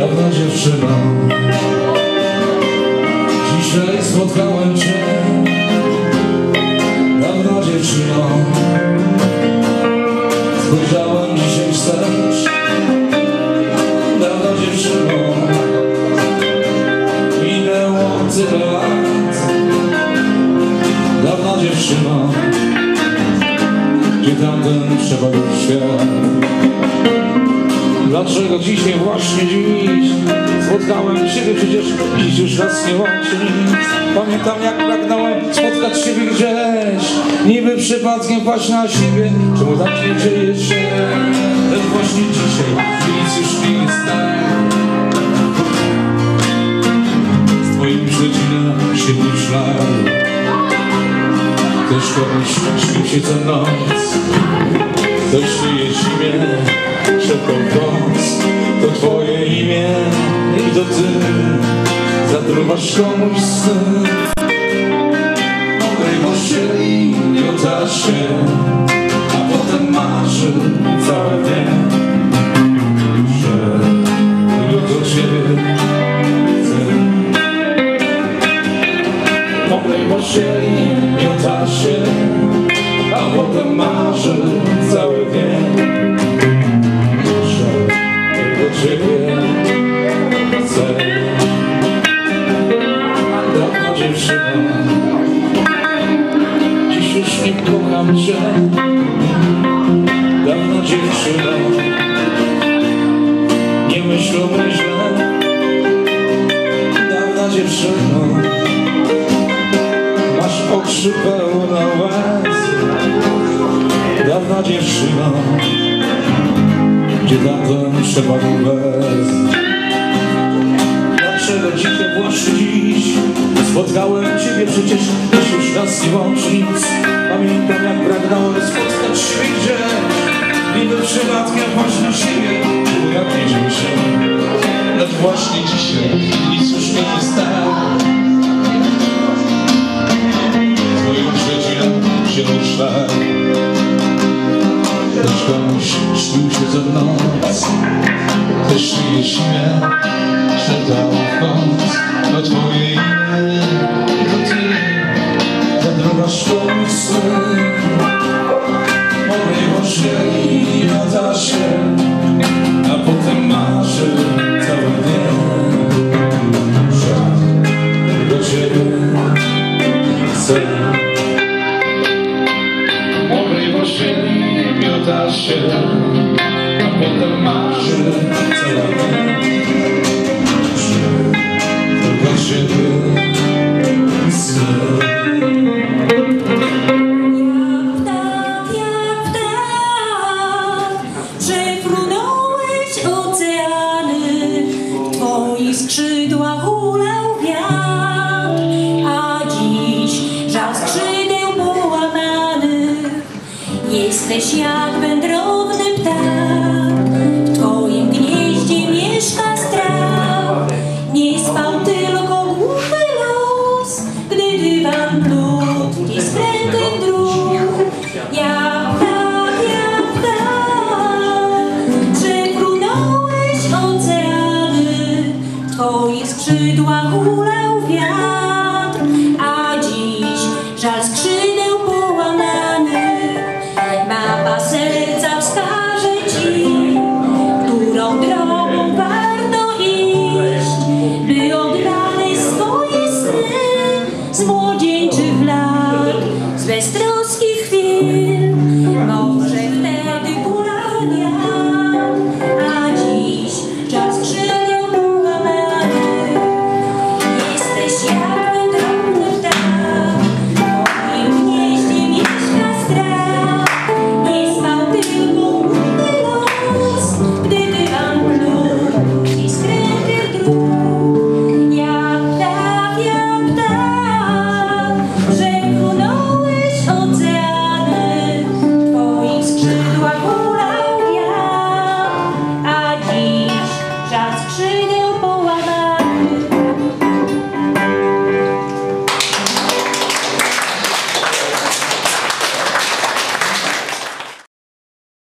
Dawna dziewczyno, dzisiaj spotkałem cię. Dawna dziewczyno, spojrzałem dzisiaj wstecz. Dawna dziewczyno, minęło tyle lat. Dawna dziewczyno, gdzie tamten przepadł świat? Dlaczego dzisiaj, właśnie dziś spotkałem Ciebie? Przecież dziś już nas nie łączy nic. Pamiętam, jak pragnąłem spotkać Ciebie gdzieś, niby przypadkiem paść na siebie. Czemu tak nie dzieje się? Lecz właśnie dzisiaj nic już nie jest tak. Z Twoim śledzina 7 lat. Ktoś komuś śnił się co noc, ktoś szyje zimie, szeptał wąs. To Twoje imię i to Ty zatruwasz komuś sny. Mokrej pościeli miota się, a potem marzy całe dzień, że tylko do Ciebie chcę. Mokrej pościeli miota się, a potem marzy cały dzień, że tylko Ciebie chcę. Dawna dziewczyno, dziś już nie kocham Cię. Dawna dziewczyno, nie myśl o mnie źle. Dawna dziewczyno, masz oczy pełne łez. Dawna dziewczyno, gdzie tamten przepadł bez. Dlaczego dzisiaj, właśnie dziś spotkałem Ciebie? Przecież dziś już nas nie łączy nic. Pamiętam, jak pragnąłem spotkać Ciebie gdzieś, niby przypadkiem paść na siebie. Czemu jak nie dzieje się? Lecz właśnie dzisiaj nic już nie jest tak. Twoją przeciną 7 szlak. Ktoś komuś śnił się co noc, ktoś szyje zimę, szeptał w kąt. To Twoje imię i to Ty zatruwasz komuś sny. Mokrej pościeli miota się, a potem marzy cały dzień, że do Ciebie chcę. Mokrej pościeli miota się, a potem marzy cały dzień, że tylko Ciebie chcę. Skrzydła hulał wiatr, a dziś żal skrzydeł połamanych. Jesteś jak wędrowny ptak, w Twoim gnieździe mieszka strach. Nie spał tylko głuchy los, gdy dywan plótł i skrętem dróg. Jak przefrunąłeś oceany, w Twoich skrzydłach hulał wiatr, a dziś żal skrzydeł połamanych. Mapa serca wskaże Ci, którą drogą warto iść, by odnaleźć swoje sny z młodzieńczych lat, z beztroskich chwil. Może